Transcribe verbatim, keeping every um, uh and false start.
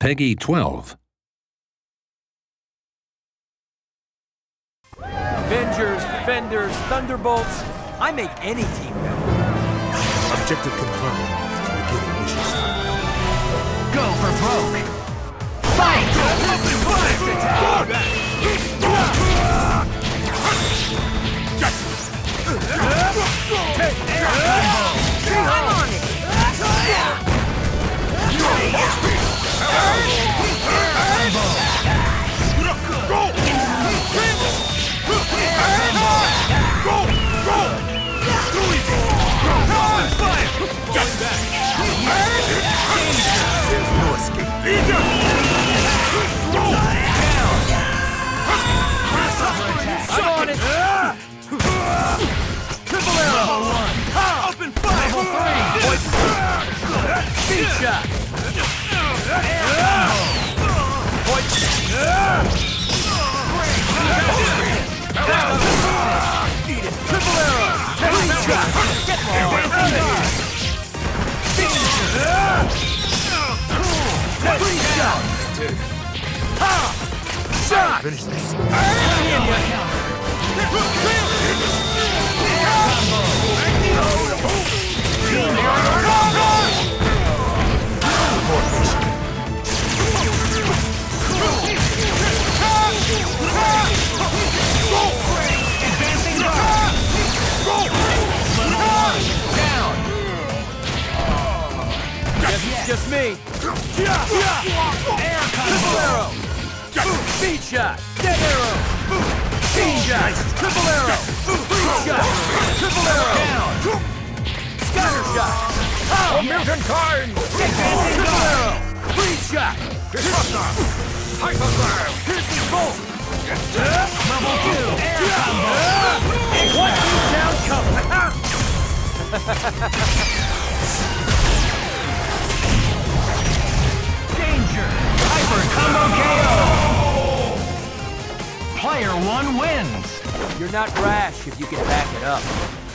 Peggy twelve. Avengers, Defenders, Thunderbolts. I make any team better. Objective confirmed. Beginning mission start. Go for broke. Fight! I'm on it! No escape. I'm on it! Triple arrow! Up and fire! Speed shot! Point! Triple arrow! Speed shot! Get more! Speed shot! Ha! Shot! Finish this. Guess it's just me. Air triple arrow. Speed shot. Dead arrow. Speed shot. Triple arrow. Speed shot. Triple arrow. Scatter shot. Oh, mutant kind. Triple arrow. Speed shot. Hypergraph. Piercing bolt. Level two. Air combo. One down cover. Danger! Hyper combo K O! Player one wins! You're not rash if you can back it up.